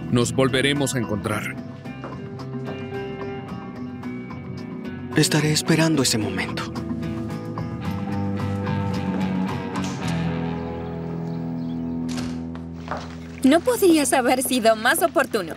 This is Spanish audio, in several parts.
Nos volveremos a encontrar. Estaré esperando ese momento. No podrías haber sido más oportuno.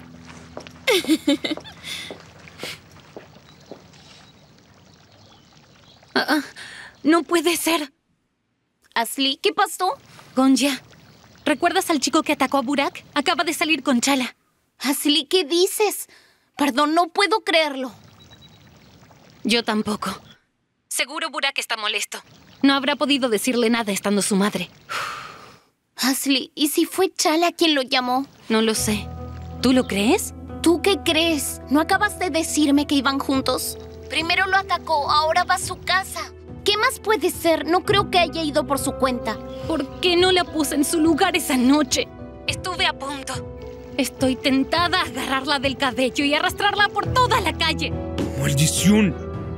No puede ser. Ashley, ¿qué pasó? Gonja, ¿recuerdas al chico que atacó a Burak? Acaba de salir con Chala. Ashley, ¿qué dices? Perdón, no puedo creerlo. Yo tampoco. Seguro Burak está molesto. No habrá podido decirle nada estando su madre. Ashley, ¿y si fue Chala quien lo llamó? No lo sé. ¿Tú lo crees? ¿Tú qué crees? ¿No acabas de decirme que iban juntos? Primero lo atacó, ahora va a su casa. ¿Qué más puede ser? No creo que haya ido por su cuenta. ¿Por qué no la puse en su lugar esa noche? Estuve a punto. Estoy tentada a agarrarla del cabello y arrastrarla por toda la calle. ¡Maldición!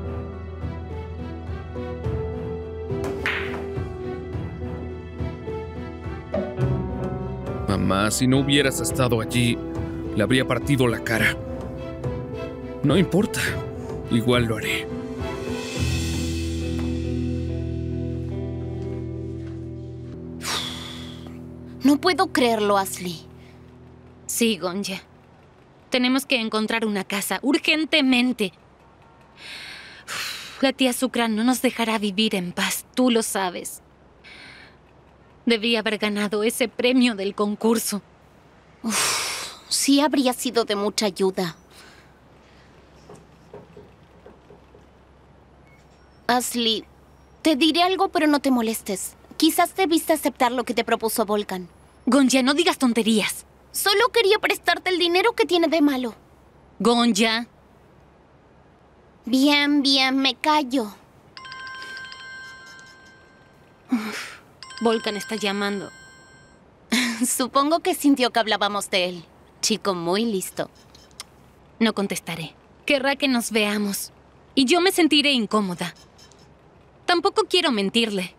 Mamá, si no hubieras estado allí, le habría partido la cara. No importa, igual lo haré. No puedo creerlo, Ashley. Sí, Gonja. Tenemos que encontrar una casa, urgentemente. La tía Sukra no nos dejará vivir en paz, tú lo sabes. Debía haber ganado ese premio del concurso. Sí habría sido de mucha ayuda. Ashley, te diré algo, pero no te molestes. Quizás debiste aceptar lo que te propuso Volkan. Gonja, no digas tonterías. Solo quería prestarte el dinero que tiene de malo. Gonja. Bien, me callo. Volkan está llamando. Supongo que sintió que hablábamos de él. Chico muy listo. No contestaré. Querrá que nos veamos. Y yo me sentiré incómoda. Tampoco quiero mentirle.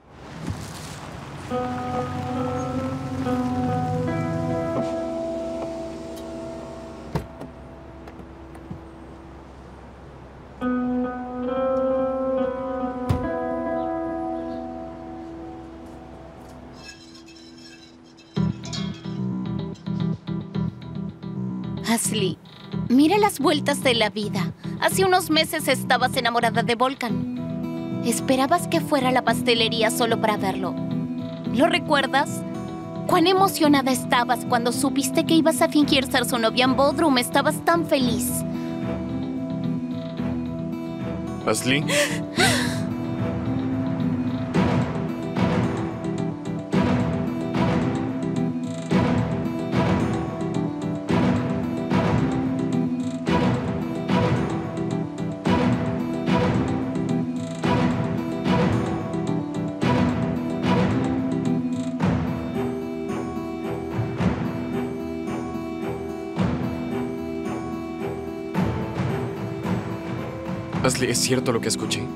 Ashley, mira las vueltas de la vida. Hace unos meses estabas enamorada de Volkan. Esperabas que fuera a la pastelería solo para verlo. ¿Lo recuerdas? ¿Cuán emocionada estabas cuando supiste que ibas a fingir ser su novia en Bodrum? Estabas tan feliz. Ashley. Ashley, ¿es cierto lo que escuché?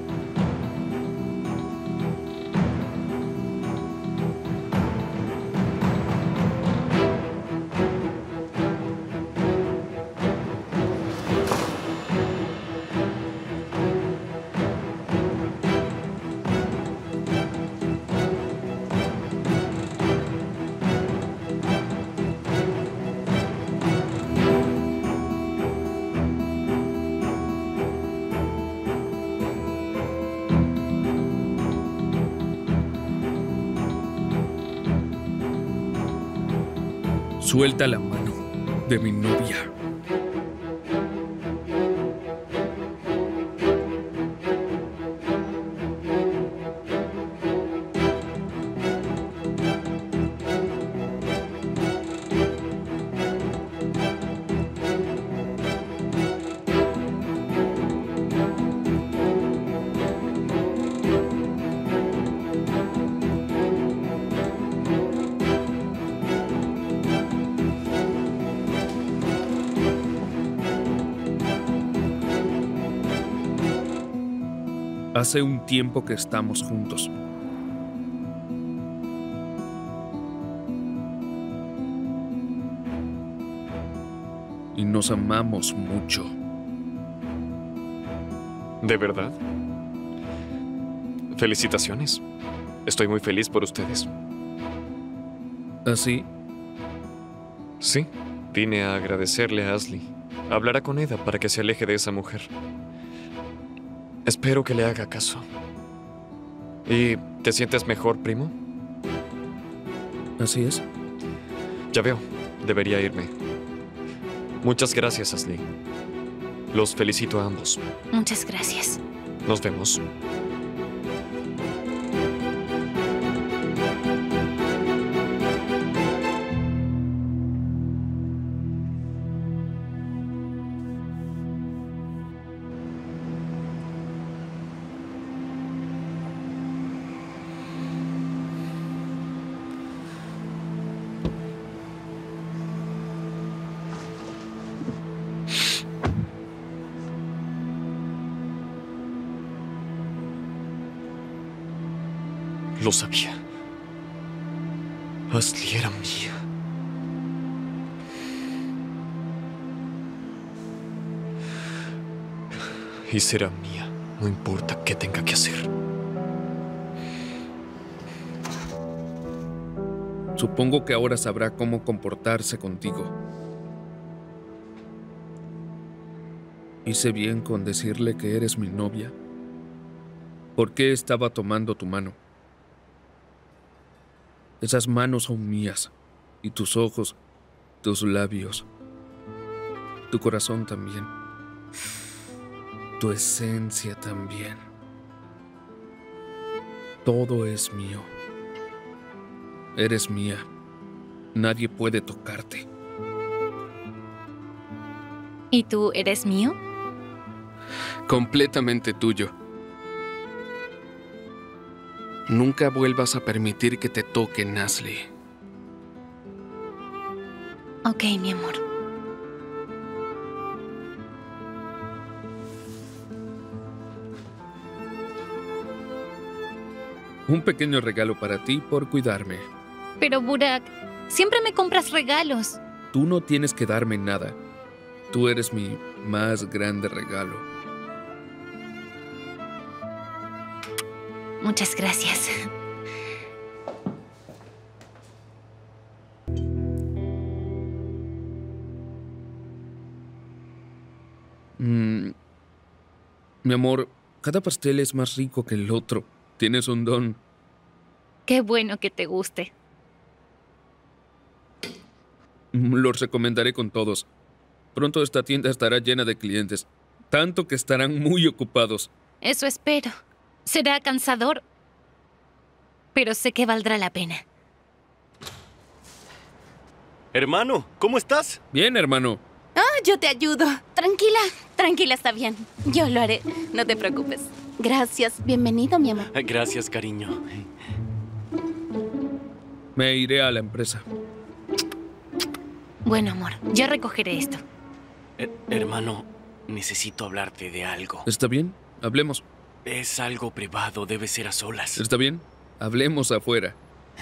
Suelta la mano de mi novia. Hace un tiempo que estamos juntos. y nos amamos mucho. ¿De verdad? Felicitaciones. Estoy muy feliz por ustedes. ¿Así? Sí, vine a agradecerle a Ashley. Hablará con Eda para que se aleje de esa mujer. Espero que le haga caso. ¿Y te sientes mejor, primo? Así es. Ya veo, debería irme. Muchas gracias, Ashley. Los felicito a ambos. Muchas gracias. Nos vemos. Lo sabía. Ashley era mía. Y será mía, no importa qué tenga que hacer. Supongo que ahora sabrá cómo comportarse contigo. ¿Hice bien con decirle que eres mi novia? ¿Por qué estaba tomando tu mano? Esas manos son mías, y tus ojos, tus labios, tu corazón también, tu esencia también. Todo es mío. Eres mía. Nadie puede tocarte. ¿Y tú eres mío? Completamente tuyo. Nunca vuelvas a permitir que te toquen, Ashley. Ok, mi amor. Un pequeño regalo para ti por cuidarme. Pero Burak, siempre me compras regalos. Tú no tienes que darme nada. Tú eres mi más grande regalo. Muchas gracias. Mi amor, cada pastel es más rico que el otro. Tienes un don. Qué bueno que te guste. Los recomendaré con todos. Pronto esta tienda estará llena de clientes. Tanto que estarán muy ocupados. Eso espero. Será cansador, pero sé que valdrá la pena. Hermano, ¿cómo estás? Bien, hermano. Yo te ayudo. Tranquila, tranquila, está bien. Yo lo haré, no te preocupes. Gracias, bienvenido, mi amor. Gracias, cariño. Me iré a la empresa. Bueno, amor, yo recogeré esto. Hermano, necesito hablarte de algo. ¿Está bien? Hablemos. Es algo privado, debe ser a solas. ¿Está bien? Hablemos afuera.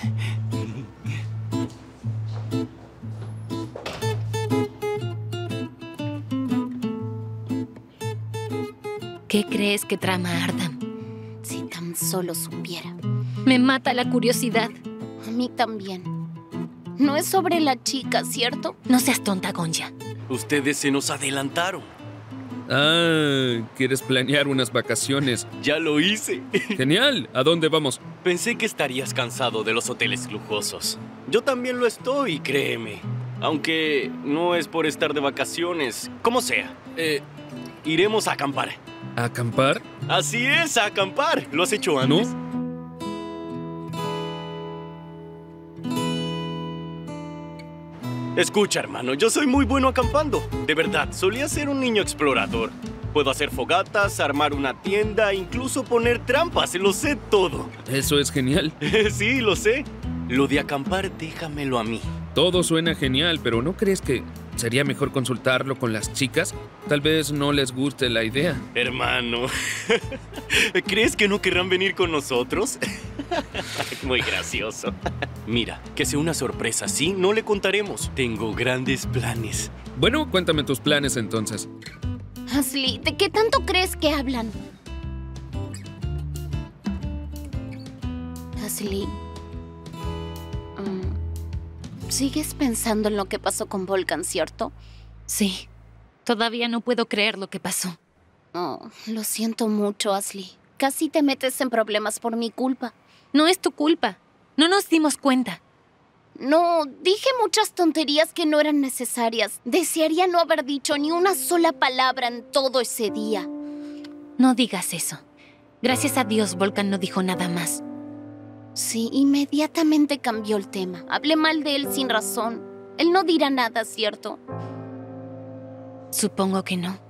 ¿Qué crees que trama Ardam? Si tan solo supiera. Me mata la curiosidad. A mí también. No es sobre la chica, ¿cierto? No seas tonta, Gonja. Ustedes se nos adelantaron. ¿Quieres planear unas vacaciones? Ya lo hice. ¡Genial! ¿A dónde vamos? Pensé que estarías cansado de los hoteles lujosos. Yo también lo estoy, créeme. Aunque no es por estar de vacaciones. Como sea. Iremos a acampar. ¿A acampar? Así es, a acampar. ¿Lo has hecho antes? ¿No? Escucha, hermano, yo soy muy bueno acampando. De verdad, solía ser un niño explorador. Puedo hacer fogatas, armar una tienda, incluso poner trampas, lo sé todo. Eso es genial. Sí, lo sé. Lo de acampar, déjamelo a mí. Todo suena genial, pero ¿no crees que ¿sería mejor consultarlo con las chicas? Tal vez no les guste la idea. Hermano, ¿crees que no querrán venir con nosotros? Muy gracioso. Mira, que sea una sorpresa, ¿sí? No le contaremos. Tengo grandes planes. Bueno, cuéntame tus planes entonces. Ashley, ¿de qué tanto crees que hablan? Ashley, ¿sigues pensando en lo que pasó con Volcan, cierto? Sí. Todavía no puedo creer lo que pasó. Oh, lo siento mucho, Ashley. Casi te metes en problemas por mi culpa. No es tu culpa. No nos dimos cuenta. No, dije muchas tonterías que no eran necesarias. Desearía no haber dicho ni una sola palabra en todo ese día. No digas eso. Gracias a Dios, Volcan no dijo nada más. Sí, inmediatamente cambió el tema. Hablé mal de él sin razón. Él no dirá nada, ¿cierto? Supongo que no.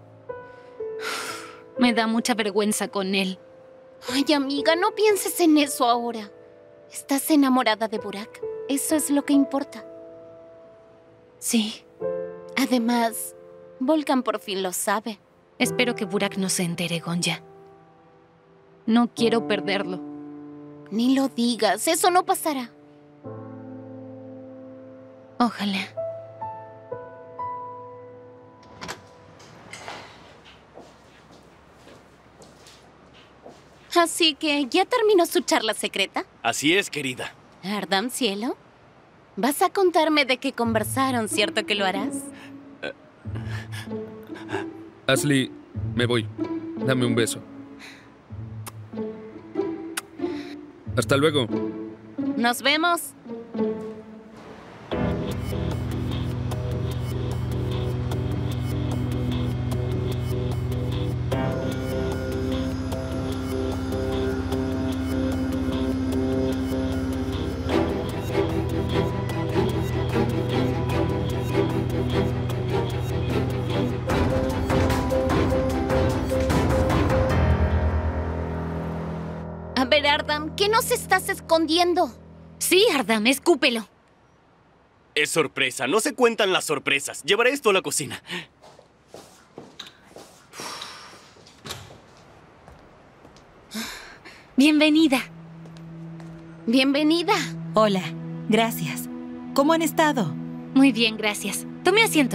Me da mucha vergüenza con él. Ay, amiga, no pienses en eso ahora. Estás enamorada de Burak. Eso es lo que importa. Sí. Además, Volcan por fin lo sabe. Espero que Burak no se entere, Gonja. No quiero perderlo. Ni lo digas, eso no pasará. Ojalá. Así que, ¿ya terminó su charla secreta? Así es, querida. Ardam, cielo. Vas a contarme de qué conversaron, ¿cierto que lo harás? Ashley, me voy. Dame un beso. Hasta luego. Nos vemos. A ver, Ardam, ¿qué nos estás escondiendo? Sí, Ardam, escúpelo. Es sorpresa, no se cuentan las sorpresas. Llevaré esto a la cocina. Bienvenida. Bienvenida. Hola, gracias. ¿Cómo han estado? Muy bien, gracias. Tome asiento.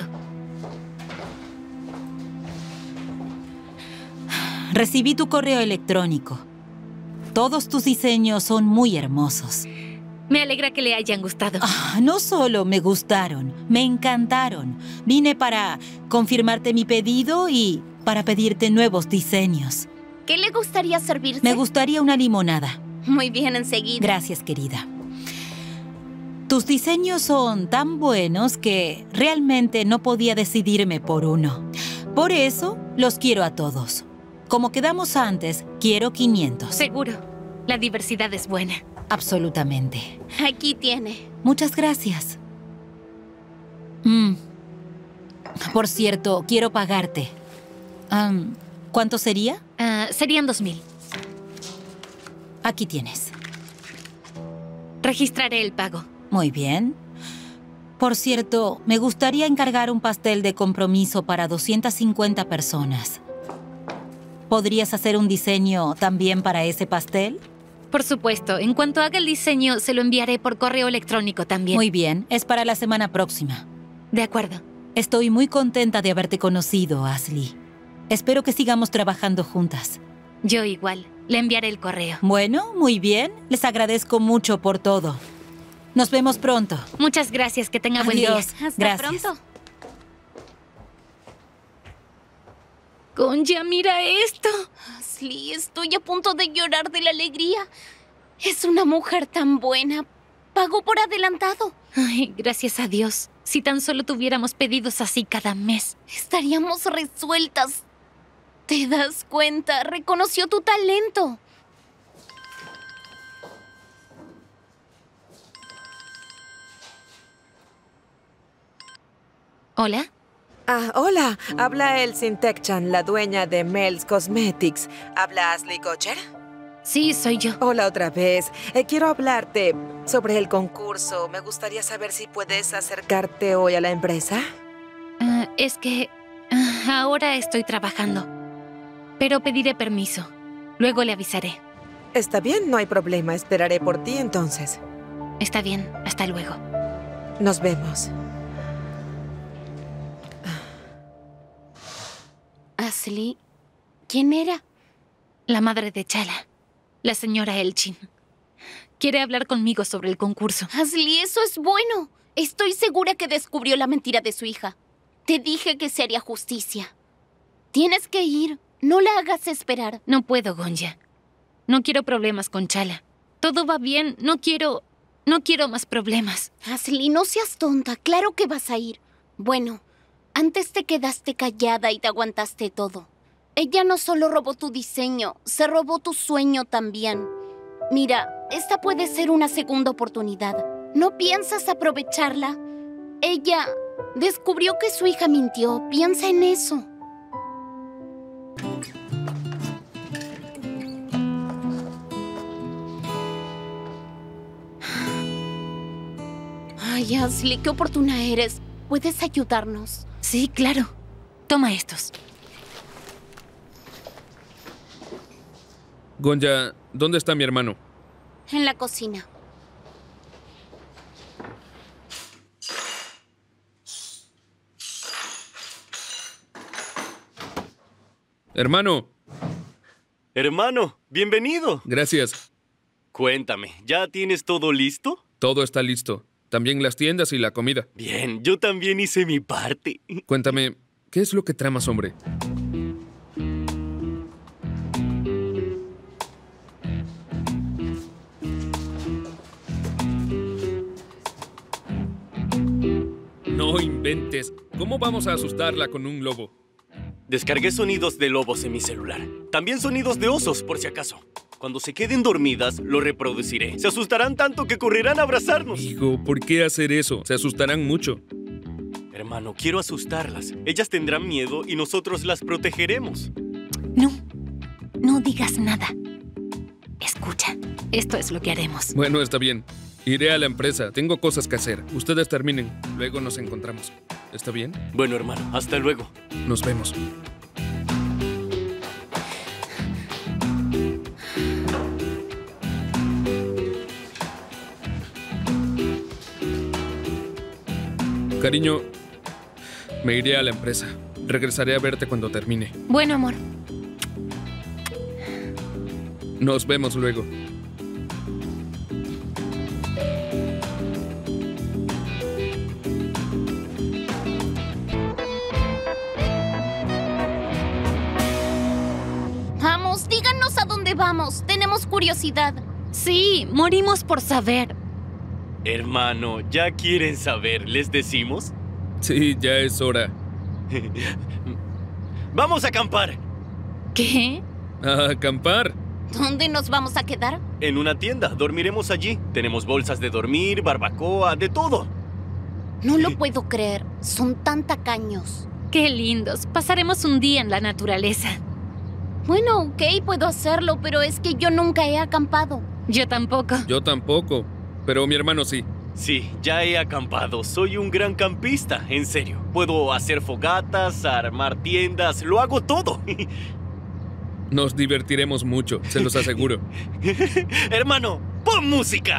Recibí tu correo electrónico. Todos tus diseños son muy hermosos. Me alegra que le hayan gustado. No solo me gustaron, me encantaron. Vine para confirmarte mi pedido y para pedirte nuevos diseños. ¿Qué le gustaría servirse? Me gustaría una limonada. Muy bien, enseguida. Gracias, querida. Tus diseños son tan buenos que realmente no podía decidirme por uno. Por eso los quiero a todos. Como quedamos antes, quiero 500. Seguro. La diversidad es buena. Absolutamente. Aquí tiene. Muchas gracias. Por cierto, quiero pagarte. ¿Cuánto sería? Serían 2,000. Aquí tienes. Registraré el pago. Muy bien. Por cierto, me gustaría encargar un pastel de compromiso para 250 personas. ¿Podrías hacer un diseño también para ese pastel? Por supuesto. En cuanto haga el diseño, se lo enviaré por correo electrónico también. Muy bien. Es para la semana próxima. De acuerdo. Estoy muy contenta de haberte conocido, Ashley. Espero que sigamos trabajando juntas. Yo igual. Le enviaré el correo. Bueno, muy bien. Les agradezco mucho por todo. Nos vemos pronto. Muchas gracias. Que tenga buen día. Adiós. Hasta Gracias. pronto. Gonja, mira esto. Ashley, estoy a punto de llorar de la alegría. Es una mujer tan buena. Pagó por adelantado. Ay, gracias a Dios. Si tan solo tuviéramos pedidos así cada mes. Estaríamos resueltas. ¿Te das cuenta? Reconoció tu talento. ¿Hola? Hola. Habla Elsin Tekchan, la dueña de Mel's Cosmetics. ¿Habla Ashley Kocher? Sí, soy yo. Hola otra vez. Quiero hablarte sobre el concurso. Me gustaría saber si puedes acercarte hoy a la empresa. Es que ahora estoy trabajando, pero pediré permiso. Luego le avisaré. Está bien, no hay problema. Esperaré por ti entonces. Está bien, hasta luego. Nos vemos. Ashley, ¿quién era? La madre de Chala, la señora Elchin. Quiere hablar conmigo sobre el concurso. Ashley, eso es bueno. Estoy segura que descubrió la mentira de su hija. Te dije que se haría justicia. Tienes que ir. No la hagas esperar. No puedo, Gonja. No quiero problemas con Chala. Todo va bien. No quiero más problemas. Ashley, no seas tonta. Claro que vas a ir. Bueno, antes te quedaste callada y te aguantaste todo. Ella no solo robó tu diseño, se robó tu sueño también. Mira, esta puede ser una segunda oportunidad. ¿No piensas aprovecharla? Ella descubrió que su hija mintió. Piensa en eso. Ay, Ashley, qué oportuna eres. ¿Puedes ayudarnos? Sí, claro. Toma estos. Gonja, ¿dónde está mi hermano? En la cocina. Hermano. Hermano, bienvenido. Gracias. Cuéntame, ¿ya tienes todo listo? Todo está listo. También las tiendas y la comida. Bien, yo también hice mi parte. Cuéntame, ¿qué es lo que tramas, hombre? No inventes. ¿Cómo vamos a asustarla con un lobo? Descargué sonidos de lobos en mi celular. También sonidos de osos, por si acaso. Cuando se queden dormidas, lo reproduciré. Se asustarán tanto que correrán a abrazarnos. Hijo, ¿por qué hacer eso? Se asustarán mucho. Hermano, quiero asustarlas. Ellas tendrán miedo y nosotros las protegeremos. No digas nada. Escucha, esto es lo que haremos. Bueno, está bien. Iré a la empresa. Tengo cosas que hacer. Ustedes terminen. Luego nos encontramos. ¿Está bien? Bueno, hermano, hasta luego. Nos vemos. Cariño, me iré a la empresa. Regresaré a verte cuando termine. Bueno, amor. Nos vemos luego. Vamos, díganos a dónde vamos. Tenemos curiosidad. Sí, morimos por saber. Hermano, ¿ya quieren saber? ¿Les decimos? Sí, ya es hora. ¡Vamos a acampar! ¿Qué? ¿A acampar? ¿Dónde nos vamos a quedar? En una tienda. Dormiremos allí. Tenemos bolsas de dormir, barbacoa, de todo. No lo puedo creer. Son tan tacaños. Qué lindos. Pasaremos un día en la naturaleza. Bueno, ok, puedo hacerlo, pero es que yo nunca he acampado. Yo tampoco. Yo tampoco, pero mi hermano sí. Sí, ya he acampado. Soy un gran campista, en serio. Puedo hacer fogatas, armar tiendas, lo hago todo. Nos divertiremos mucho, se los aseguro. Hermano, pon música.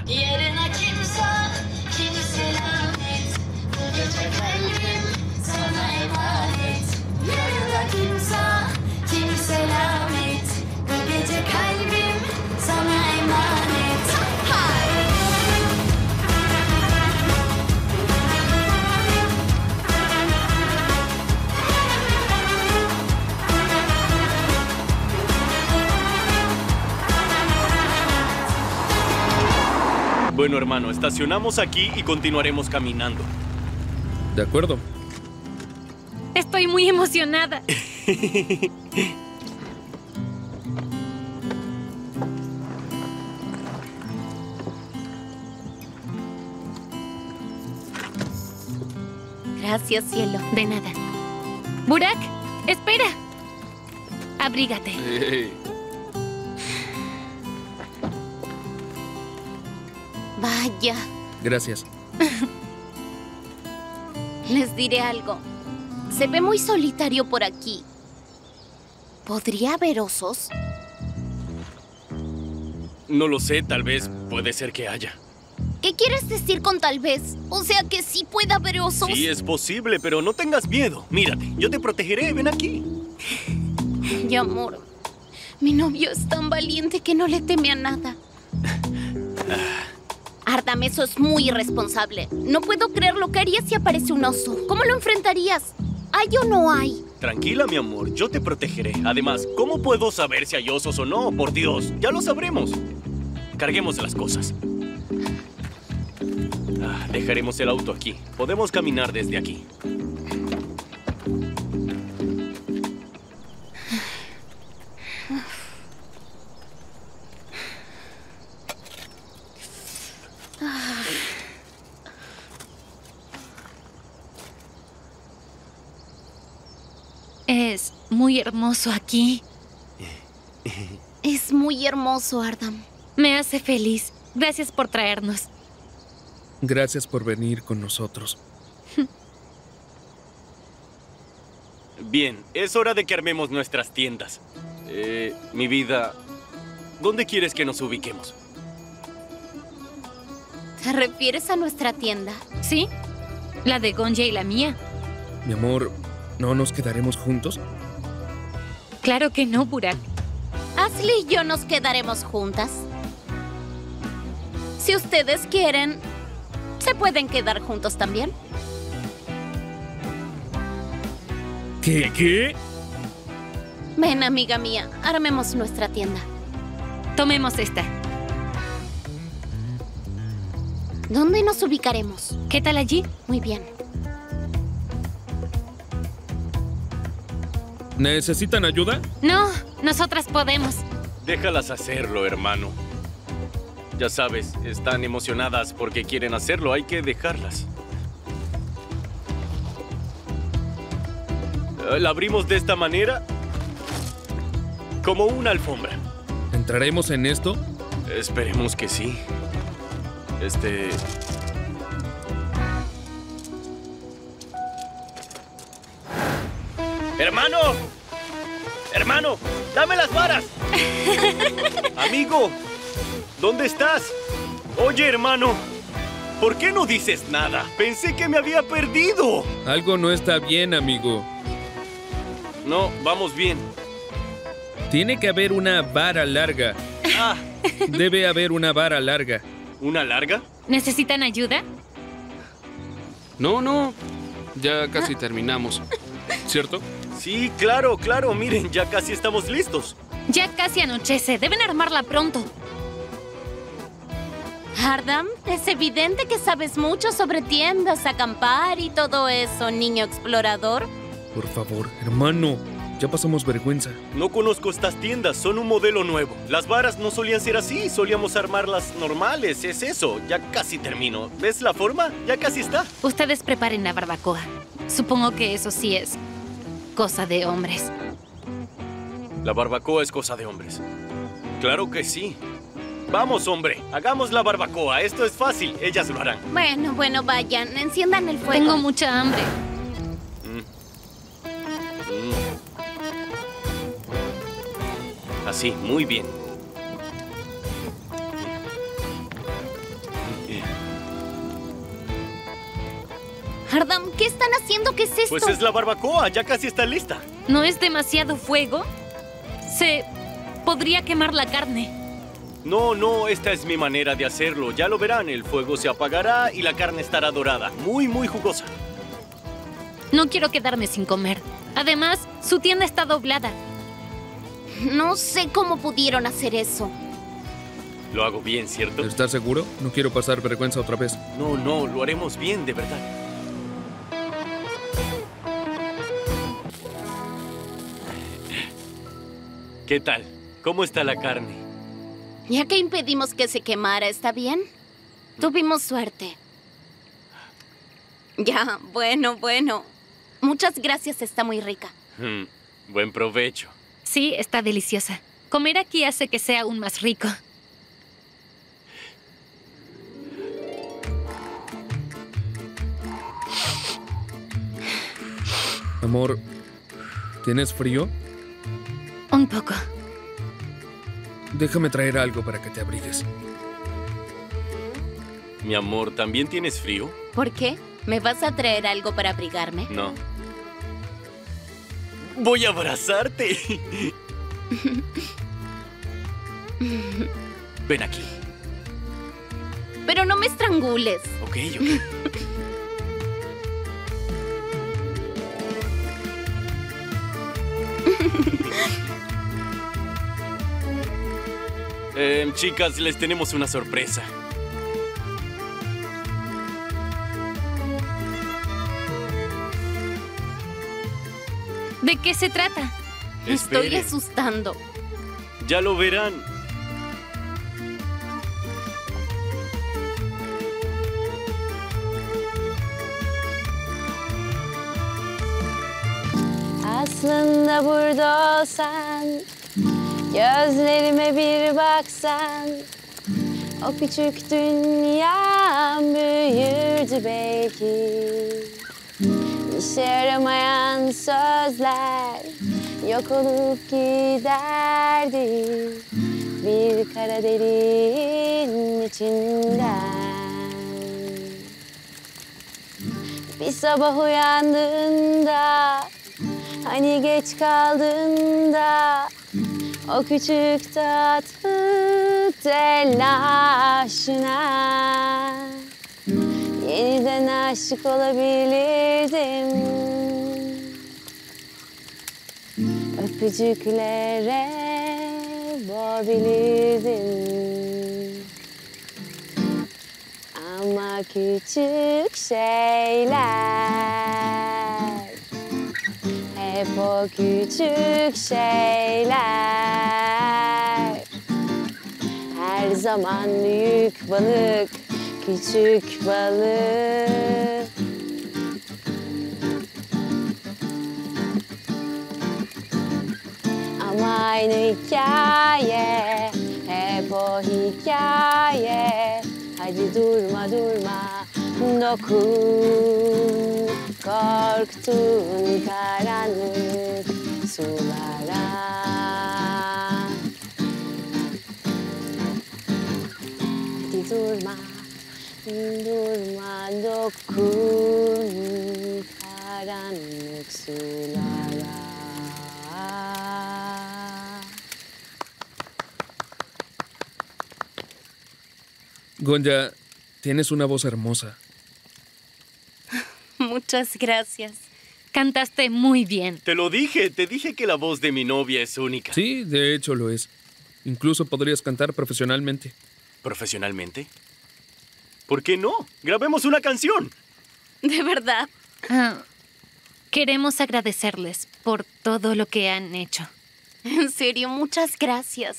Bueno, hermano, estacionamos aquí y continuaremos caminando. De acuerdo. Estoy muy emocionada. Gracias, cielo. De nada. Burak, espera. Abrígate. Hey. Vaya. Gracias. Les diré algo. Se ve muy solitario por aquí. ¿Podría haber osos? No lo sé, tal vez puede ser que haya. ¿Qué quieres decir con tal vez? O sea que sí puede haber osos. Sí, es posible, pero no tengas miedo. Mírate, yo te protegeré, ven aquí. Mi amor, mi novio es tan valiente que no le teme a nada. Ardam, eso es muy irresponsable. No puedo creer lo que harías si aparece un oso. ¿Cómo lo enfrentarías? ¿Hay o no hay? Tranquila, mi amor, yo te protegeré. Además, ¿cómo puedo saber si hay osos o no? Por Dios, ya lo sabremos. Carguemos las cosas. Dejaremos el auto aquí. Podemos caminar desde aquí. Es muy hermoso aquí. Es muy hermoso, Ardam. Me hace feliz. Gracias por traernos. Gracias por venir con nosotros. Bien, es hora de que armemos nuestras tiendas. Mi vida, ¿dónde quieres que nos ubiquemos? ¿Te refieres a nuestra tienda? ¿Sí? La de Gonja y la mía. Mi amor, ¿no nos quedaremos juntos? Claro que no, Burak. Ashley y yo nos quedaremos juntas. Si ustedes quieren, se pueden quedar juntos también. ¿Qué? Ven, amiga mía, armemos nuestra tienda. Tomemos esta. ¿Dónde nos ubicaremos? ¿Qué tal allí? Muy bien. ¿Necesitan ayuda? No, nosotras podemos. Déjalas hacerlo, hermano. Ya sabes, están emocionadas porque quieren hacerlo. Hay que dejarlas. La abrimos de esta manera. Como una alfombra. ¿Entraremos en esto? Esperemos que sí. ¡Hermano! ¡Hermano! ¡Dame las varas! ¡Amigo! ¿Dónde estás? Oye, hermano, ¿por qué no dices nada? Pensé que me había perdido. Algo no está bien, amigo. No, vamos bien. Tiene que haber una vara larga. Ah, Debe haber una vara larga. ¿una larga? ¿Necesitan ayuda? No. Ya casi terminamos. ¿Cierto? Sí, claro, miren, ya casi estamos listos. Ya casi anochece. Deben armarla pronto. Ardam, es evidente que sabes mucho sobre tiendas, acampar y todo eso, niño explorador. Por favor, hermano. Ya pasamos vergüenza. No conozco estas tiendas, son un modelo nuevo. Las varas no solían ser así, solíamos armarlas normales, es eso. Ya casi termino. ¿Ves la forma? Ya casi está. Ustedes preparen la barbacoa. Supongo que eso sí es cosa de hombres. La barbacoa es cosa de hombres. Claro que sí. Vamos, hombre, hagamos la barbacoa. Esto es fácil, ellas lo harán. Bueno, vayan, enciendan el fuego. Tengo mucha hambre. Así, muy bien. Ardam, ¿qué están haciendo? ¿Qué es esto? Pues es la barbacoa, ya casi está lista. ¿No es demasiado fuego? Se podría quemar la carne. No, esta es mi manera de hacerlo. Ya lo verán, el fuego se apagará y la carne estará dorada. Muy, muy jugosa. No quiero quedarme sin comer. Además, su tienda está doblada. No sé cómo pudieron hacer eso. Lo hago bien, ¿cierto? ¿Estás seguro? No quiero pasar vergüenza otra vez. No, lo haremos bien, de verdad. ¿Qué tal? ¿Cómo está la carne? Ya que impedimos que se quemara, ¿está bien? Tuvimos suerte. Ya, bueno. Muchas gracias, está muy rica. Buen provecho. Sí, está deliciosa. Comer aquí hace que sea aún más rico. Amor, ¿tienes frío? Un poco. Déjame traer algo para que te abrigues. Mi amor, ¿también tienes frío? ¿Por qué? ¿Me vas a traer algo para abrigarme? No. Voy a abrazarte. Ven aquí. Pero no me estrangules. Ok, ok. Chicas, les tenemos una sorpresa. ¿De qué se trata? Me estoy Esperen. asustando. Ya lo verán. Aslında burada olsan, gözlerime bir baksan, o küçük dünyam büyürdü belki. İşe yaramayan sözler yok olup giderdi bir kara deliğin içinden. Bir sabah uyandığında, hani geç kaldığında, o küçük tatlı telaşına yeniden aşık olabilirdim. Öpücüklere boğabilirdim. Ama küçük şeyler, hep o küçük şeyler, her zaman büyük balık, küçük balık. Ama aynı hikaye, hep o hikaye. Hadi durma durma, dokun korktun karanlık sulara. Hadi durma, durma, dokun karanlık sulara. Gonja, tienes una voz hermosa. Muchas gracias. Cantaste muy bien. Te dije que la voz de mi novia es única. Sí, de hecho lo es. Incluso podrías cantar profesionalmente. ¿Profesionalmente? ¿Por qué no? ¡Grabemos una canción! ¿De verdad? Queremos agradecerles por todo lo que han hecho. En serio, muchas gracias.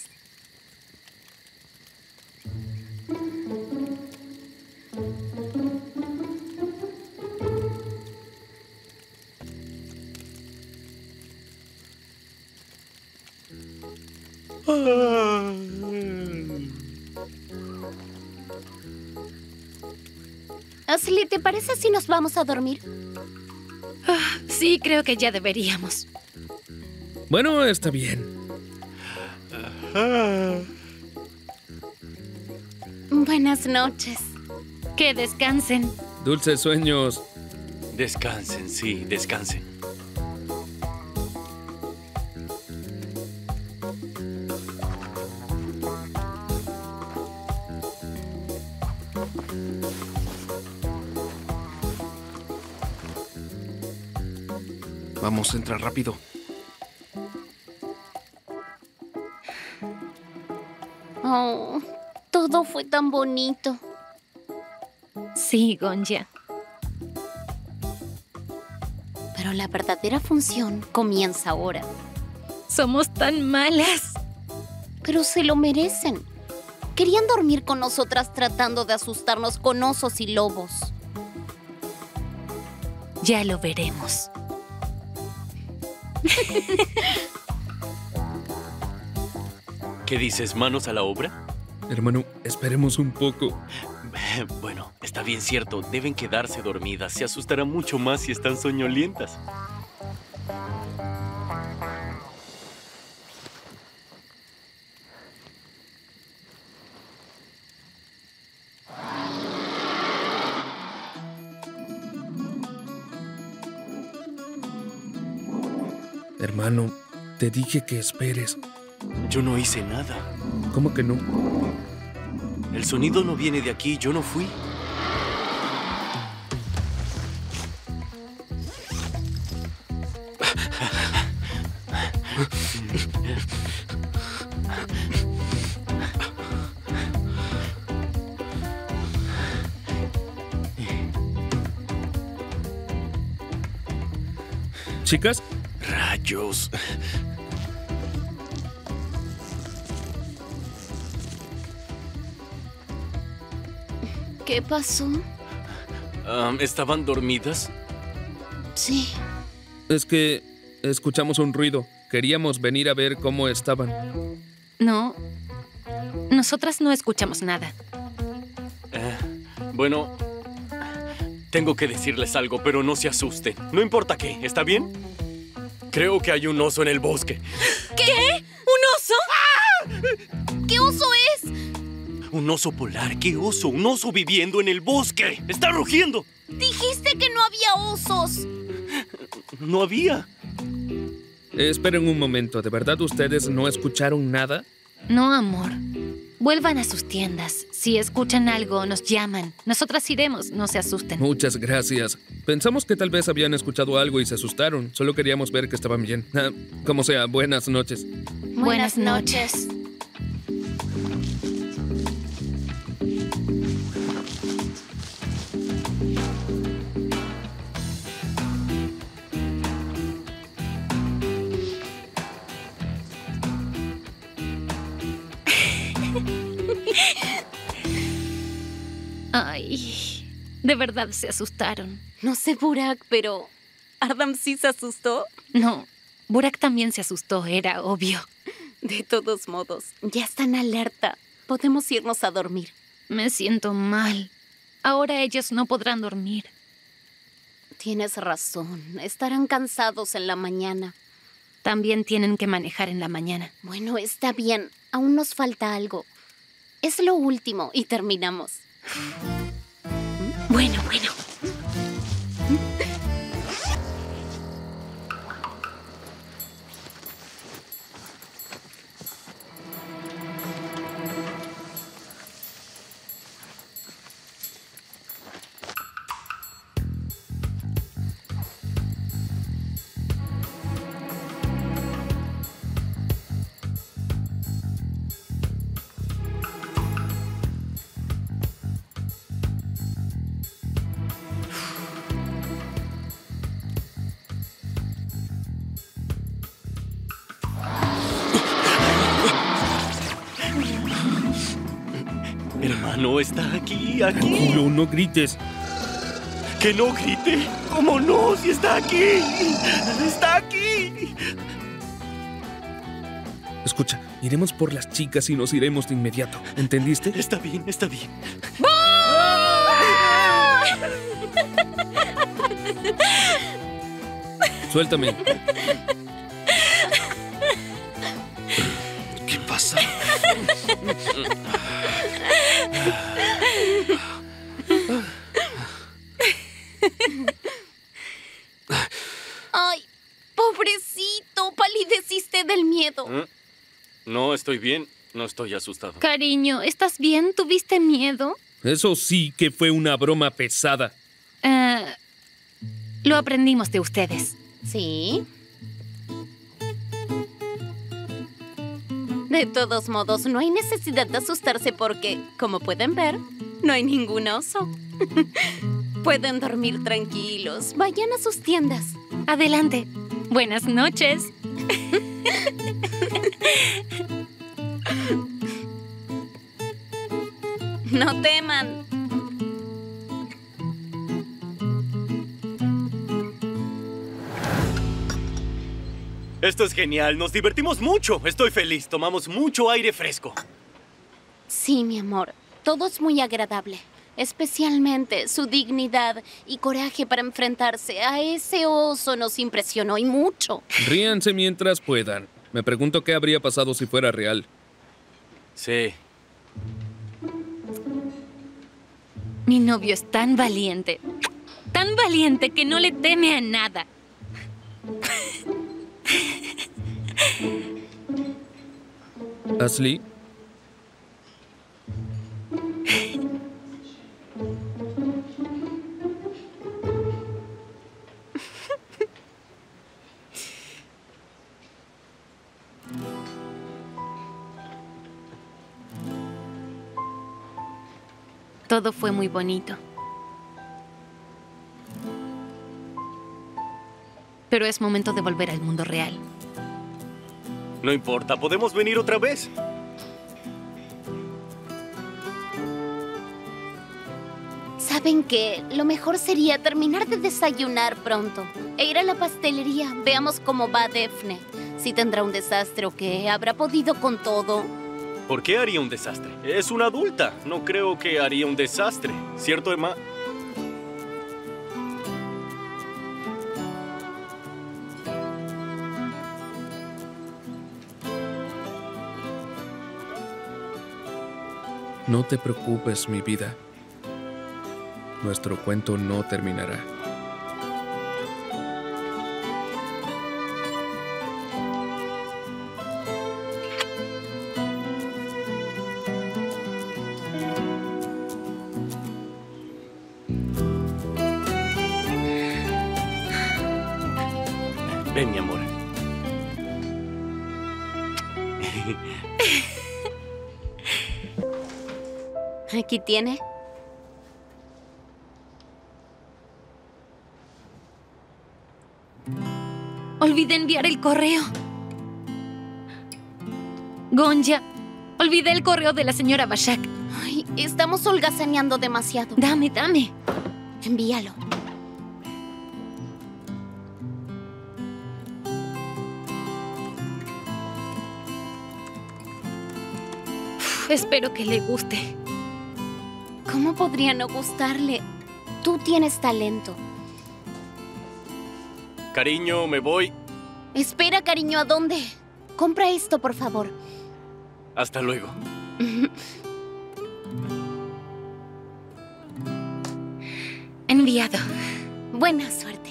Ashley, ¿te parece si nos vamos a dormir? Sí, creo que ya deberíamos. Bueno, está bien. Buenas noches. Que descansen. Dulces sueños. Descansen, sí, descansen. Vamos, entra rápido. Oh, todo fue tan bonito. Sí, Gonja. Pero la verdadera función comienza ahora. Somos tan malas. Pero se lo merecen. Querían dormir con nosotras tratando de asustarnos con osos y lobos. Ya lo veremos. ¿Qué dices, manos a la obra? Hermano, esperemos un poco. Bueno, está bien cierto. Deben quedarse dormidas. Se asustarán mucho más si están soñolientas. Hermano, te dije que esperes. Yo no hice nada. ¿Cómo que no? El sonido no viene de aquí, yo no fui. ¿Chicas? Rayos. ¿Qué pasó? ¿Estaban dormidas? Sí. Es que escuchamos un ruido. Queríamos venir a ver cómo estaban. No. Nosotras no escuchamos nada. Bueno, tengo que decirles algo, pero no se asusten. No importa qué, ¿está bien? Creo que hay un oso en el bosque. ¿Qué? ¿Un oso? ¿Qué oso es? Un oso polar, ¿qué oso? Un oso viviendo en el bosque. ¡Está rugiendo! Dijiste que no había osos. No había. Esperen un momento. ¿De verdad ustedes no escucharon nada? No, amor. Vuelvan a sus tiendas. Si escuchan algo, nos llaman. Nosotras iremos, no se asusten. Muchas gracias. Pensamos que tal vez habían escuchado algo y se asustaron. Solo queríamos ver que estaban bien. Como sea, buenas noches. Buenas noches. Ay, de verdad se asustaron. No sé, Burak, pero ¿Ardam sí se asustó? No, Burak también se asustó, era obvio. De todos modos, ya están alerta. Podemos irnos a dormir. Me siento mal. Ahora ellos no podrán dormir. Tienes razón. Estarán cansados en la mañana. También tienen que manejar en la mañana. Bueno, está bien. Aún nos falta algo. Es lo último y terminamos. Bueno. Hermano, está aquí. Tranquilo, no grites. ¿Que no grite? ¿Cómo no? ¡Si está aquí! ¡Está aquí! Escucha, iremos por las chicas y nos iremos de inmediato. ¿Entendiste? Está bien. Suéltame. ¿Qué pasa? Ay, pobrecito, palideciste del miedo. No, estoy bien. No estoy asustado. Cariño, ¿estás bien? ¿Tuviste miedo? Eso sí que fue una broma pesada. Lo aprendimos de ustedes. ¿Sí? De todos modos, no hay necesidad de asustarse porque, como pueden ver, no hay ningún oso. Pueden dormir tranquilos. Vayan a sus tiendas. Adelante. Buenas noches. No teman. Esto es genial. Nos divertimos mucho. Estoy feliz. Tomamos mucho aire fresco. Sí, mi amor. Todo es muy agradable. Especialmente su dignidad y coraje para enfrentarse a ese oso nos impresionó y mucho. Ríanse mientras puedan. Me pregunto qué habría pasado si fuera real. Sí. Mi novio es tan valiente que no le teme a nada. Ashley. Todo fue muy bonito. Pero es momento de volver al mundo real. No importa, podemos venir otra vez. ¿Saben qué? Lo mejor sería terminar de desayunar pronto e ir a la pastelería. Veamos cómo va Daphne. Si tendrá un desastre o qué. ¿Habrá podido con todo? ¿Por qué haría un desastre? Es una adulta. No creo que haría un desastre. ¿Cierto, Emma? No te preocupes, mi vida. Nuestro cuento no terminará. Ven, mi amor. Aquí tiene. Olvidé enviar el correo. Gonja, olvidé el correo de la señora Bashak. Ay, estamos holgazaneando demasiado. Dame. Envíalo. Espero que le guste. ¿Cómo podría no gustarle? Tú tienes talento. Cariño, me voy. Espera, cariño, ¿a dónde? Compra esto, por favor. Hasta luego. Enviado. Buena suerte.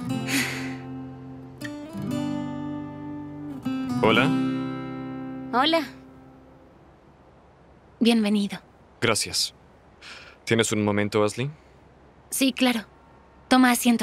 Hola. Hola. Bienvenido. Gracias. ¿Tienes un momento, Ashley? Sí, claro. Toma asiento.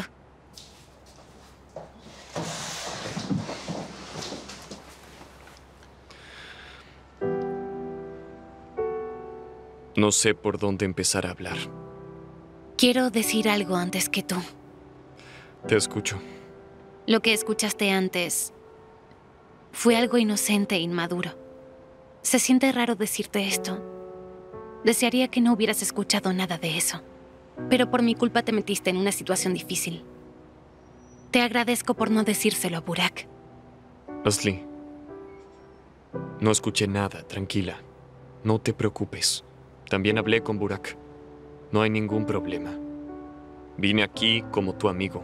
No sé por dónde empezar a hablar. Quiero decir algo antes que tú. Te escucho. Lo que escuchaste antes fue algo inocente e inmaduro. Se siente raro decirte esto. Desearía que no hubieras escuchado nada de eso. Pero por mi culpa te metiste en una situación difícil. Te agradezco por no decírselo a Burak. Ashley, no escuché nada, tranquila. No te preocupes. También hablé con Burak. No hay ningún problema. Vine aquí como tu amigo.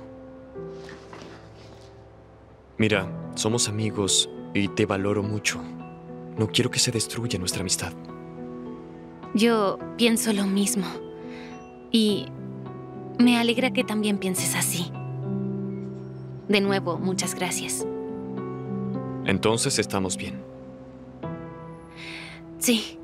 Mira, somos amigos y te valoro mucho. No quiero que se destruya nuestra amistad. Yo pienso lo mismo. Y me alegra que también pienses así. De nuevo, muchas gracias. Entonces estamos bien. Sí.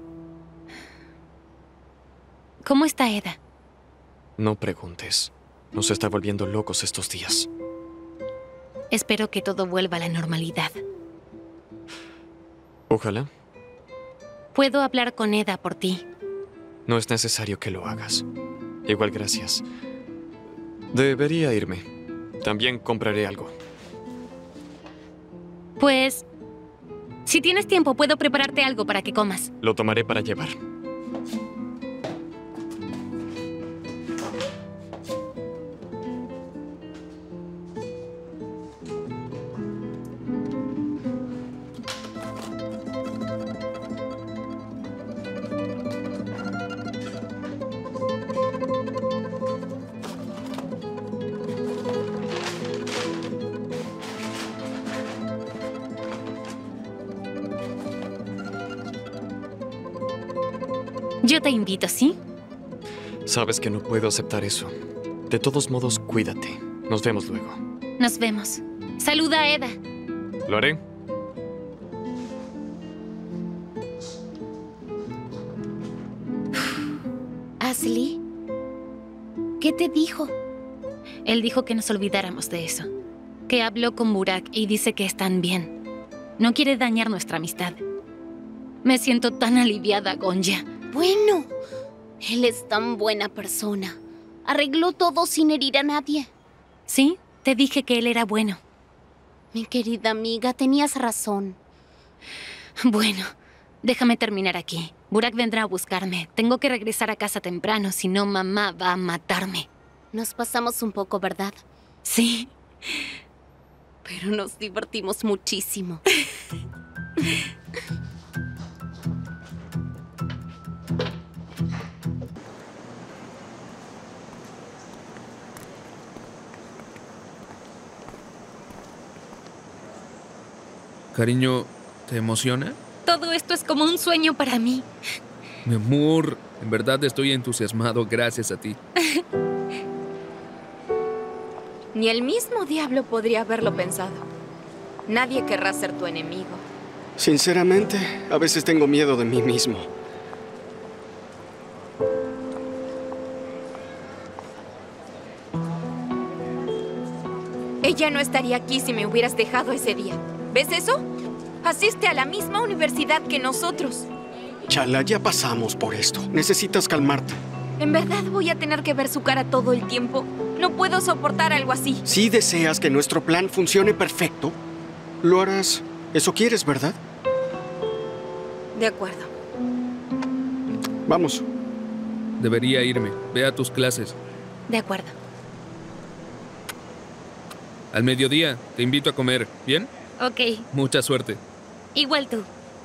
¿Cómo está Eda? No preguntes. Nos está volviendo locos estos días. Espero que todo vuelva a la normalidad. Ojalá. Puedo hablar con Eda por ti. No es necesario que lo hagas. Igual gracias. Debería irme. También compraré algo. Pues, si tienes tiempo, puedo prepararte algo para que comas. Lo tomaré para llevar. Yo te invito, ¿sí? Sabes que no puedo aceptar eso. De todos modos, cuídate. Nos vemos luego. Nos vemos. Saluda a Eda. Lo haré. Ashley, ¿qué te dijo? Él dijo que nos olvidáramos de eso. Que habló con Burak y dice que están bien. No quiere dañar nuestra amistad. Me siento tan aliviada, Gonja. Bueno, él es tan buena persona. Arregló todo sin herir a nadie. Sí, te dije que él era bueno. Mi querida amiga, tenías razón. Bueno, déjame terminar aquí. Burak vendrá a buscarme. Tengo que regresar a casa temprano, si no mamá va a matarme. Nos pasamos un poco, ¿verdad? Sí. Pero nos divertimos muchísimo. Cariño, ¿te emociona? Todo esto es como un sueño para mí. Mi amor, en verdad estoy entusiasmado gracias a ti. Ni el mismo diablo podría haberlo pensado. Nadie querrá ser tu enemigo. Sinceramente, a veces tengo miedo de mí mismo. Ella no estaría aquí si me hubieras dejado ese día. ¿Ves eso? Asiste a la misma universidad que nosotros. Chala, ya pasamos por esto. Necesitas calmarte. ¿En verdad voy a tener que ver su cara todo el tiempo? No puedo soportar algo así. Si deseas que nuestro plan funcione perfecto, lo harás. Eso quieres, ¿verdad? De acuerdo. Vamos. Debería irme. Ve a tus clases. De acuerdo. Al mediodía te invito a comer, ¿bien? Ok. Mucha suerte. Igual tú.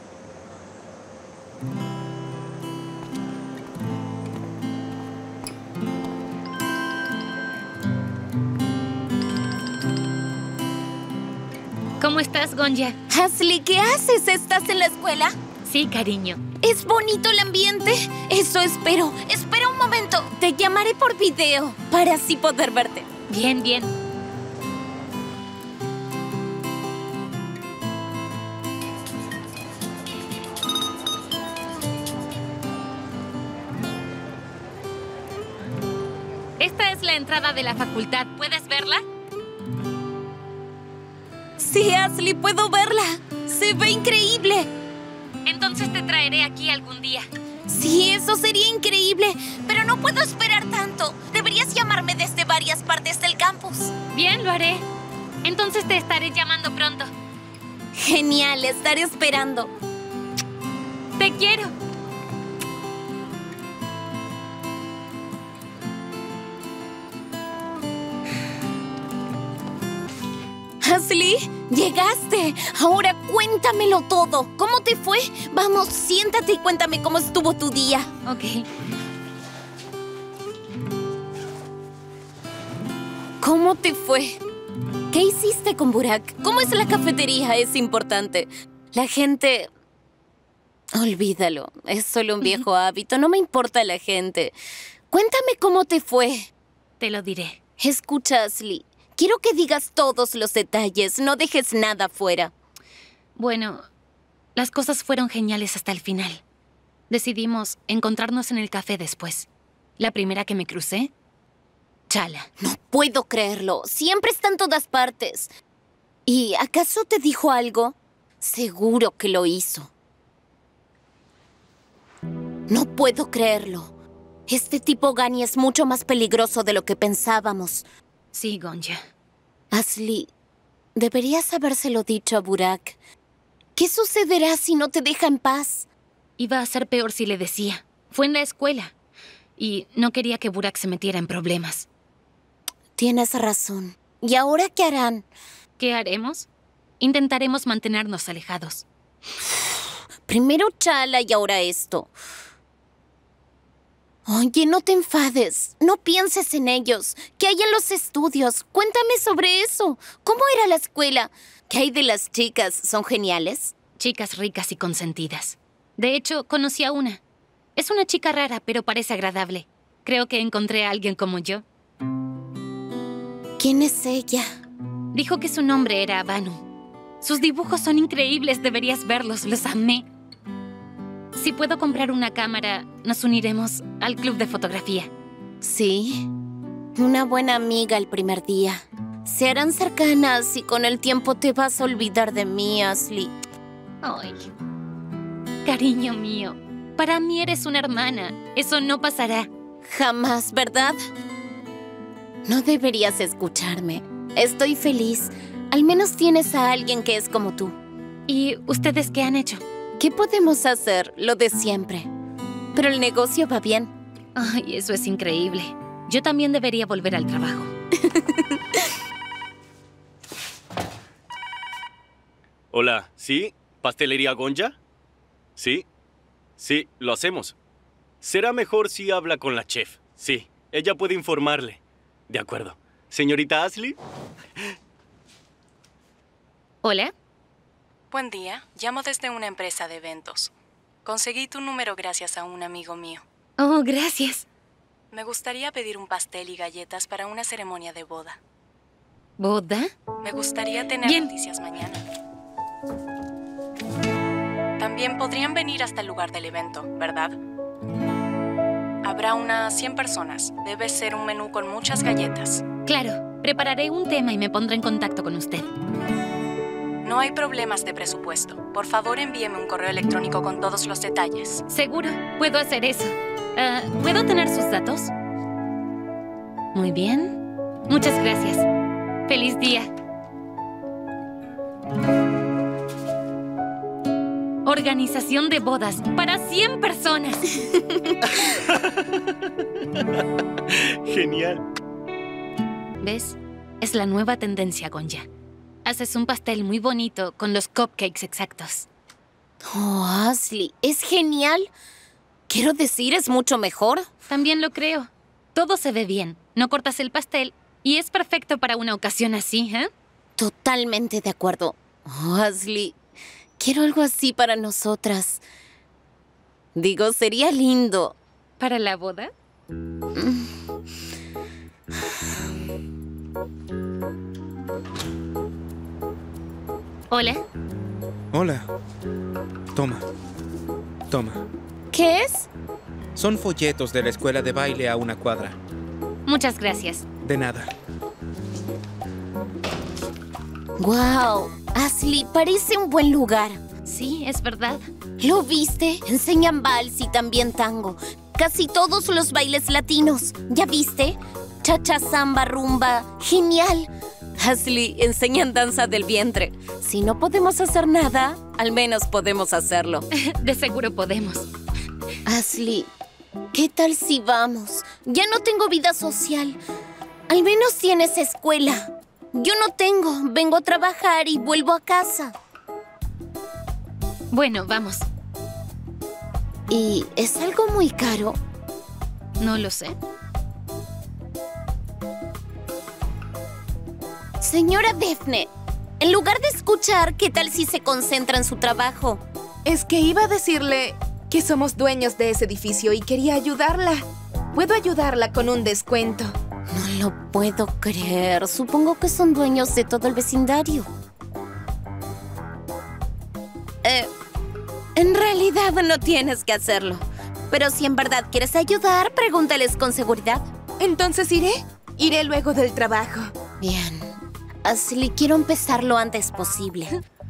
¿Cómo estás, Gonja? Ashley, ¿qué haces? ¿Estás en la escuela? Sí, cariño. ¿Es bonito el ambiente? Eso espero. Espera un momento. Te llamaré por video para así poder verte. Bien, bien. Esta es la entrada de la facultad. ¿Puedes verla? Sí, Ashley, puedo verla. Se ve increíble. Entonces te traeré aquí algún día. Sí, eso sería increíble. Pero no puedo esperar tanto. Deberías llamarme desde varias partes del campus. Bien, lo haré. Entonces te estaré llamando pronto. Genial, estaré esperando. Te quiero. Ashley, llegaste. Ahora cuéntamelo todo. ¿Cómo te fue? Vamos, siéntate y cuéntame cómo estuvo tu día. Ok. ¿Cómo te fue? ¿Qué hiciste con Burak? ¿Cómo es la cafetería? Es importante. La gente... Olvídalo. Es solo un viejo hábito. No me importa la gente. Cuéntame cómo te fue. Te lo diré. Escucha, Ashley. Quiero que digas todos los detalles. No dejes nada fuera. Bueno, las cosas fueron geniales hasta el final. Decidimos encontrarnos en el café después. La primera que me crucé, Chala. No puedo creerlo. Siempre está en todas partes. ¿Y acaso te dijo algo? Seguro que lo hizo. No puedo creerlo. Este tipo Gani es mucho más peligroso de lo que pensábamos. Sí, Gonja. Ashley, deberías habérselo dicho a Burak. ¿Qué sucederá si no te deja en paz? Iba a ser peor si le decía. Fue en la escuela. Y no quería que Burak se metiera en problemas. Tienes razón. ¿Y ahora qué harán? ¿Qué haremos? Intentaremos mantenernos alejados. Primero Chala y ahora esto. Oye, no te enfades. No pienses en ellos. ¿Qué hay en los estudios? Cuéntame sobre eso. ¿Cómo era la escuela? ¿Qué hay de las chicas? ¿Son geniales? Chicas ricas y consentidas. De hecho, conocí a una. Es una chica rara, pero parece agradable. Creo que encontré a alguien como yo. ¿Quién es ella? Dijo que su nombre era Banu. Sus dibujos son increíbles, deberías verlos, los amé. Si puedo comprar una cámara, nos uniremos al club de fotografía. Sí, una buena amiga el primer día. Se harán cercanas y con el tiempo te vas a olvidar de mí, Ashley. Ay, cariño mío, para mí eres una hermana. Eso no pasará. Jamás, ¿verdad? No deberías escucharme. Estoy feliz. Al menos tienes a alguien que es como tú. ¿Y ustedes qué han hecho? ¿Qué podemos hacer? Lo de siempre. Pero el negocio va bien. Ay, eso es increíble. Yo también debería volver al trabajo. Hola, ¿sí? ¿Pastelería Gonja? ¿Sí? Sí, lo hacemos. Será mejor si habla con la chef. Sí, ella puede informarle. De acuerdo. Señorita Ashley. ¿Hola? Buen día. Llamo desde una empresa de eventos. Conseguí tu número gracias a un amigo mío. Oh, gracias. Me gustaría pedir un pastel y galletas para una ceremonia de boda. ¿Boda? Me gustaría tener noticias mañana. También podrían venir hasta el lugar del evento, ¿verdad? Habrá unas 100 personas. Debe ser un menú con muchas galletas. Claro, prepararé un tema y me pondré en contacto con usted. No hay problemas de presupuesto. Por favor, envíeme un correo electrónico con todos los detalles. Seguro, puedo hacer eso. ¿Puedo tener sus datos? Muy bien. Muchas gracias. ¡Feliz día! Organización de bodas para 100 personas. Genial. ¿Ves? Es la nueva tendencia, Gonja. Haces un pastel muy bonito con los cupcakes exactos. Oh, Ashley, es genial. Quiero decir, es mucho mejor. También lo creo. Todo se ve bien. No cortas el pastel y es perfecto para una ocasión así, ¿eh? Totalmente de acuerdo. Oh, Ashley, quiero algo así para nosotras. Digo, sería lindo. ¿Para la boda? Hola. Hola. Toma. Toma. ¿Qué es? Son folletos de la escuela de baile a una cuadra. Muchas gracias. De nada. ¡Guau! Ashley, parece un buen lugar. Sí, es verdad. ¿Lo viste? Enseñan vals y también tango. Casi todos los bailes latinos. ¿Ya viste? Cha-cha, samba, rumba. ¡Genial! Ashley, enseñan danza del vientre. Si no podemos hacer nada, al menos podemos hacerlo. De seguro podemos. Ashley, ¿qué tal si vamos? Ya no tengo vida social. Al menos tienes escuela. Yo no tengo. Vengo a trabajar y vuelvo a casa. Bueno, vamos. ¿Y es algo muy caro? No lo sé. Señora Daphne, en lugar de escuchar, ¿qué tal si se concentra en su trabajo? Es que iba a decirle que somos dueños de ese edificio y quería ayudarla. Puedo ayudarla con un descuento. No lo puedo creer. Supongo que son dueños de todo el vecindario. En realidad no tienes que hacerlo. Pero si en verdad quieres ayudar, pregúntales con seguridad. Entonces iré. Iré luego del trabajo. Bien. Ashley, quiero empezar lo antes posible.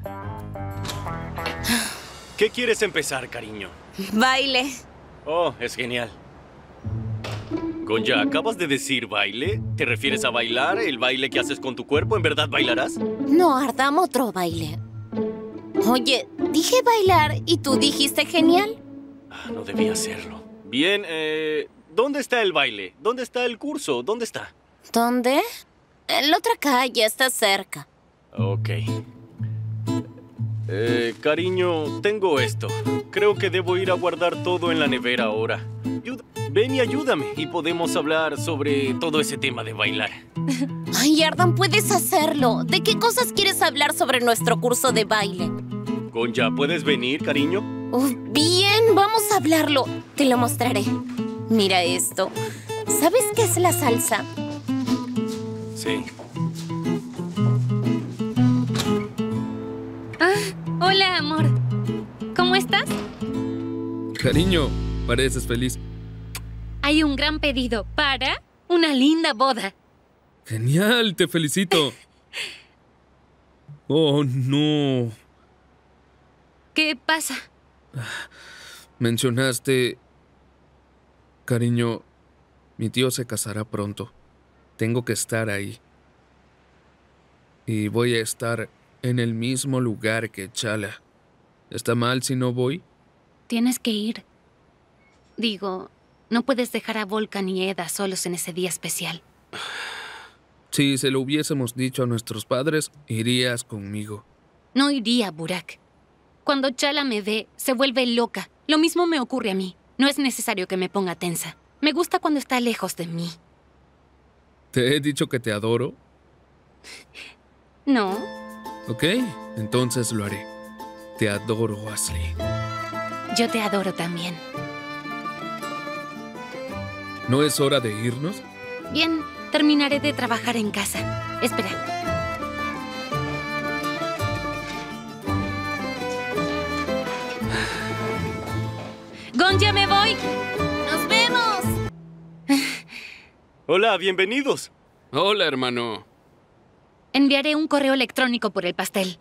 ¿Qué quieres empezar, cariño? Baile. Oh, es genial. Gonja, ¿acabas de decir baile? ¿Te refieres a bailar? ¿El baile que haces con tu cuerpo? ¿En verdad bailarás? No, Ardam, otro baile. Oye, dije bailar y tú dijiste genial. No debía hacerlo. Bien, ¿dónde está el baile? ¿Dónde está el curso? ¿Dónde está? ¿Dónde? En la otra calle, está cerca. Ok. Cariño, tengo esto. Creo que debo ir a guardar todo en la nevera ahora. Ven y ayúdame y podemos hablar sobre todo ese tema de bailar. Ay, Ardam, puedes hacerlo. ¿De qué cosas quieres hablar sobre nuestro curso de baile? Gonja, ¿puedes venir, cariño? Bien, vamos a hablarlo. Te lo mostraré. Mira esto. ¿Sabes qué es la salsa? Sí. Hola, amor. ¿Cómo estás? Cariño, pareces feliz. Hay un gran pedido para una linda boda. Genial, te felicito. Oh, no. ¿Qué pasa? Mencionaste... Cariño, mi tío se casará pronto. Tengo que estar ahí. Y voy a estar en el mismo lugar que Chala. ¿Está mal si no voy? Tienes que ir. Digo, no puedes dejar a Volkan y Eda solos en ese día especial. Si se lo hubiésemos dicho a nuestros padres, irías conmigo. No iría, Burak. Cuando Chala me ve, se vuelve loca. Lo mismo me ocurre a mí. No es necesario que me ponga tensa. Me gusta cuando está lejos de mí. ¿Te he dicho que te adoro? No. Ok, entonces lo haré. Te adoro, Ashley. Yo te adoro también. ¿No es hora de irnos? Bien, terminaré de trabajar en casa. Espera. ¡Gonja, me voy! ¡Nos vemos! Hola, bienvenidos. Hola, hermano. Enviaré un correo electrónico por el pastel.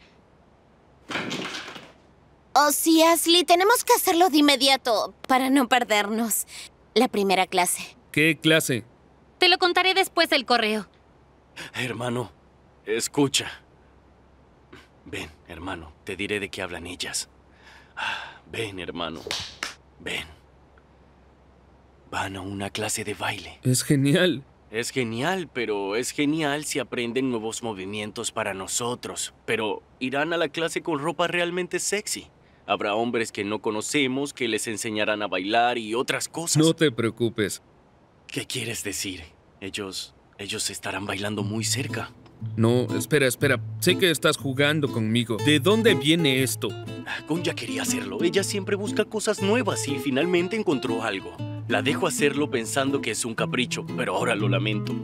Oh, sí, Ashley, tenemos que hacerlo de inmediato para no perdernos la primera clase. ¿Qué clase? Te lo contaré después del correo. Hermano, escucha. Ven, hermano, te diré de qué hablan ellas. Ven, hermano. Ven. Van a una clase de baile. Es genial. Es genial, pero es genial si aprenden nuevos movimientos para nosotros. Pero irán a la clase con ropa realmente sexy. Habrá hombres que no conocemos que les enseñarán a bailar y otras cosas. No te preocupes. ¿Qué quieres decir? Ellos estarán bailando muy cerca. No, espera. Sé que estás jugando conmigo. ¿De dónde viene esto? Gonja quería hacerlo. Ella siempre busca cosas nuevas y finalmente encontró algo. La dejo hacerlo pensando que es un capricho, pero ahora lo lamento.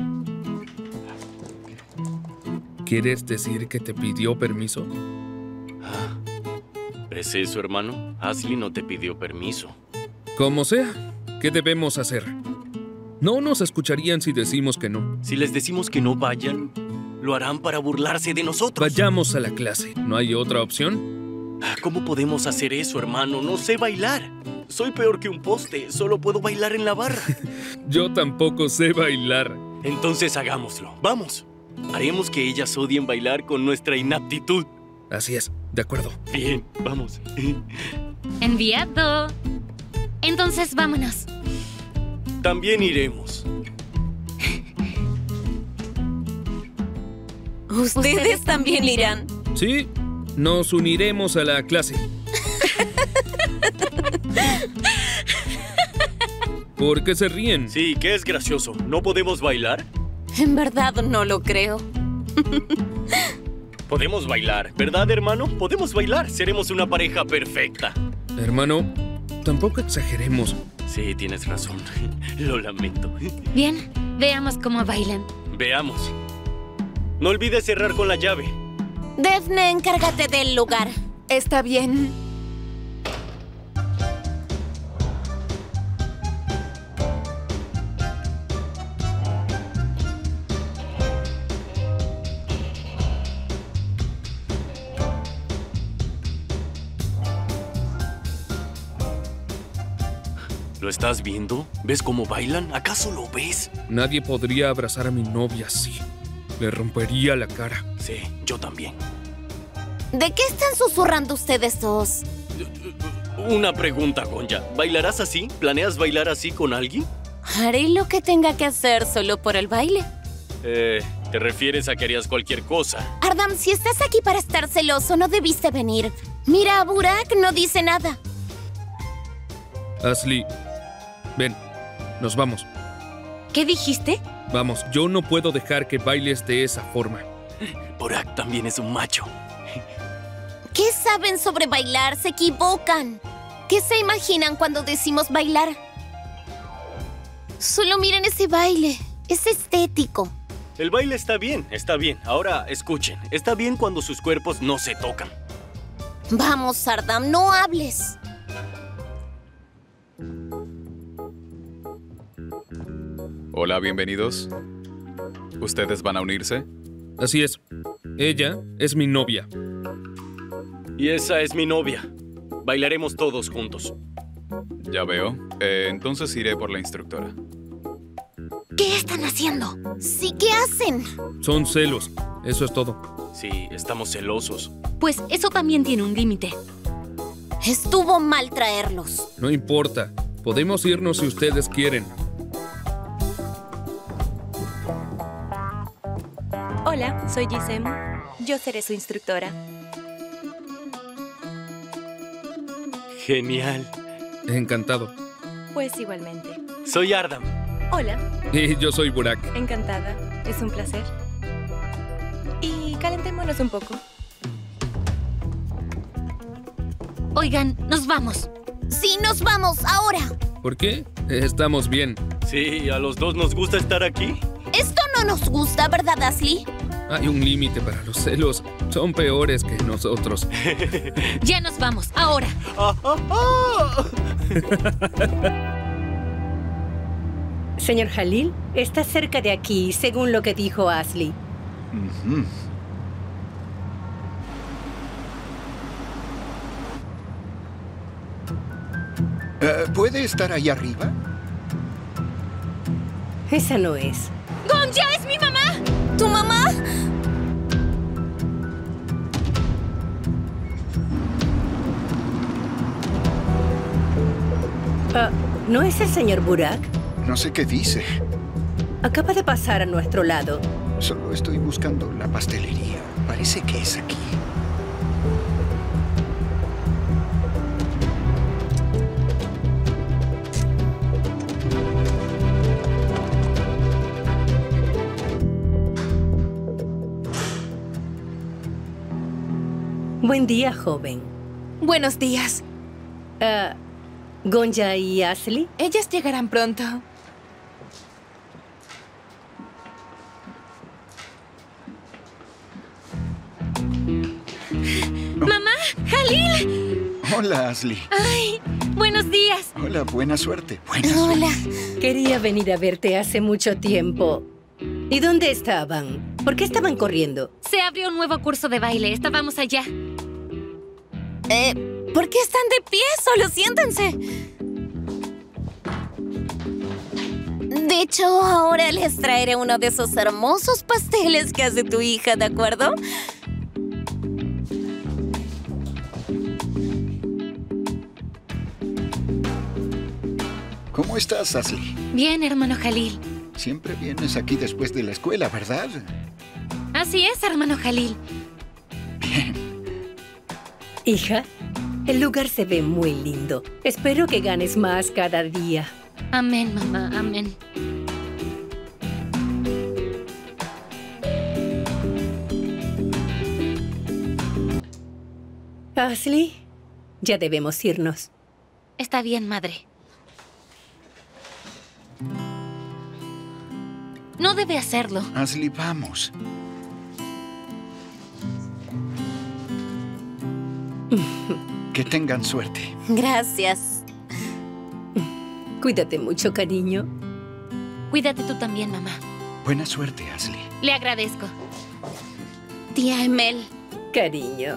¿Quieres decir que te pidió permiso? ¿Es eso, hermano? Ashley no te pidió permiso. Como sea, ¿qué debemos hacer? No nos escucharían si decimos que no. Si les decimos que no vayan, lo harán para burlarse de nosotros. Vayamos a la clase. ¿No hay otra opción? ¿Cómo podemos hacer eso, hermano? No sé bailar. Soy peor que un poste. Solo puedo bailar en la barra. Yo tampoco sé bailar. Entonces hagámoslo. Vamos. Haremos que ellas odien bailar con nuestra inaptitud. Así es. De acuerdo. Bien, vamos. Enviado. Entonces vámonos. También iremos. ¿Ustedes también irán? Sí, nos uniremos a la clase. ¿Por qué se ríen? Sí, que es gracioso. ¿No podemos bailar? En verdad no lo creo. Podemos bailar, ¿verdad, hermano? Podemos bailar. Seremos una pareja perfecta. Hermano, tampoco exageremos. Sí, tienes razón. Lo lamento. Bien, veamos cómo bailan. Veamos. No olvides cerrar con la llave. Daphne, encárgate del lugar. Está bien. ¿Lo estás viendo? ¿Ves cómo bailan? ¿Acaso lo ves? Nadie podría abrazar a mi novia así. Le rompería la cara. Sí, yo también. ¿De qué están susurrando ustedes dos? Una pregunta, Gonja. ¿Bailarás así? ¿Planeas bailar así con alguien? Haré lo que tenga que hacer solo por el baile. ¿Te refieres a que harías cualquier cosa? Ardam, si estás aquí para estar celoso, no debiste venir. Mira, Burak no dice nada. Ashley, ven, nos vamos. ¿Qué dijiste? Vamos, yo no puedo dejar que bailes de esa forma. Burak también es un macho. ¿Qué saben sobre bailar? Se equivocan. ¿Qué se imaginan cuando decimos bailar? Solo miren ese baile. Es estético. El baile está bien, está bien. Ahora, escuchen. Está bien cuando sus cuerpos no se tocan. Vamos, Sardam, no hables. Hola, bienvenidos. ¿Ustedes van a unirse? Así es. Ella es mi novia. Y esa es mi novia. Bailaremos todos juntos. Ya veo. Entonces iré por la instructora. ¿Qué están haciendo? Sí, ¿qué hacen? Son celos. Eso es todo. Sí, estamos celosos. Pues eso también tiene un límite. Estuvo mal traerlos. No importa. Podemos irnos si ustedes quieren. Hola, soy Gisem. Yo seré su instructora. Genial. Encantado. Pues igualmente. Soy Ardam. Hola. Y yo soy Burak. Encantada. Es un placer. Y calentémonos un poco. Oigan, nos vamos. Sí, nos vamos, ahora. ¿Por qué? Estamos bien. Sí, a los dos nos gusta estar aquí. Esto no nos gusta, ¿verdad, Ashley? Hay un límite para los celos. Son peores que nosotros. Ya nos vamos, ahora. Señor Jalil, está cerca de aquí, según lo que dijo Ashley. ¿Puede estar ahí arriba? Esa no es. ¡Gonja es mi mamá! ¿Tu mamá? ¿No es el señor Burak? No sé qué dice. Acaba de pasar a nuestro lado. Solo estoy buscando la pastelería. Parece que es aquí. Buen día, joven. Buenos días. ¿Gonja y Ashley? Ellas llegarán pronto. ¡Mamá! ¡Jalil! Hola, Ashley. ¡Ay! ¡Buenos días! Hola, buena suerte. Buena Hola. suerte. Quería venir a verte hace mucho tiempo. ¿Y dónde estaban? ¿Por qué estaban corriendo? Se abrió un nuevo curso de baile. Estábamos allá. ¿Por qué están de pie? Solo siéntense. De hecho, ahora les traeré uno de esos hermosos pasteles que hace tu hija, ¿de acuerdo? ¿Cómo estás, Ashley? Bien, hermano Jalil. Siempre vienes aquí después de la escuela, ¿verdad? Así es, hermano Jalil. Hija, el lugar se ve muy lindo. Espero que ganes más cada día. Amén, mamá, amén. Ashley, ya debemos irnos. Está bien, madre. No debe hacerlo. Ashley, vamos. Que tengan suerte. Gracias. Cuídate mucho, cariño. Cuídate tú también, mamá. Buena suerte, Ashley. Le agradezco. Tía Emel. Cariño.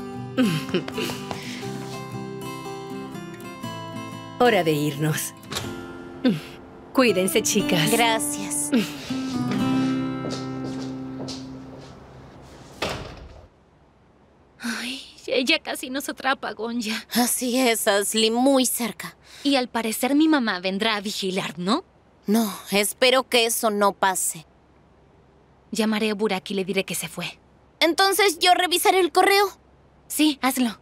Hora de irnos. Cuídense, chicas. Gracias. Ay, ella casi nos atrapa, Gonja. Así es, Ashley, muy cerca. Y al parecer mi mamá vendrá a vigilar, ¿no? No, espero que eso no pase. Llamaré a Burak y le diré que se fue. Entonces, ¿yo revisaré el correo? Sí, hazlo.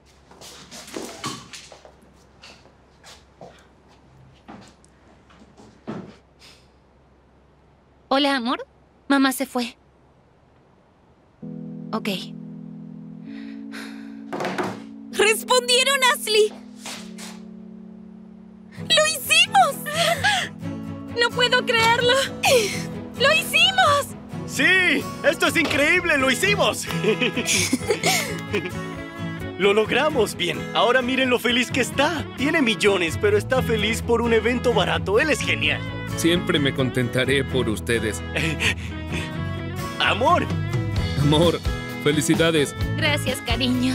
Hola, amor. Mamá se fue. Ok. ¡Respondieron, Ashley! ¡Lo hicimos! ¡No puedo creerlo! ¡Lo hicimos! ¡Sí! ¡Esto es increíble! ¡Lo hicimos! ¡Lo logramos! Bien, ahora miren lo feliz que está. Tiene millones, pero está feliz por un evento barato. Él es genial. Siempre me contentaré por ustedes. ¡Amor! Amor, felicidades. Gracias, cariño.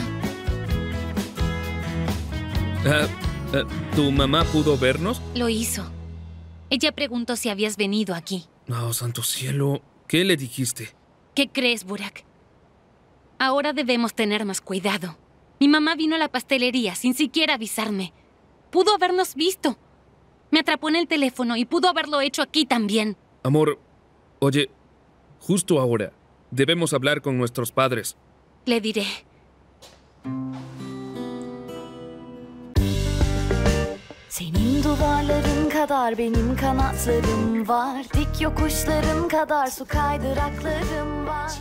¿Tu mamá pudo vernos? Lo hizo. Ella preguntó si habías venido aquí. Oh, santo cielo. ¿Qué le dijiste? ¿Qué crees, Burak? Ahora debemos tener más cuidado. Mi mamá vino a la pastelería sin siquiera avisarme. Pudo habernos visto. Me atrapó en el teléfono y pudo haberlo hecho aquí también. Amor, oye, justo ahora debemos hablar con nuestros padres. Le diré. Senin duvarların kadar benim kanatlarım var. Dik yokuşların kadar su kaydıraklarım var.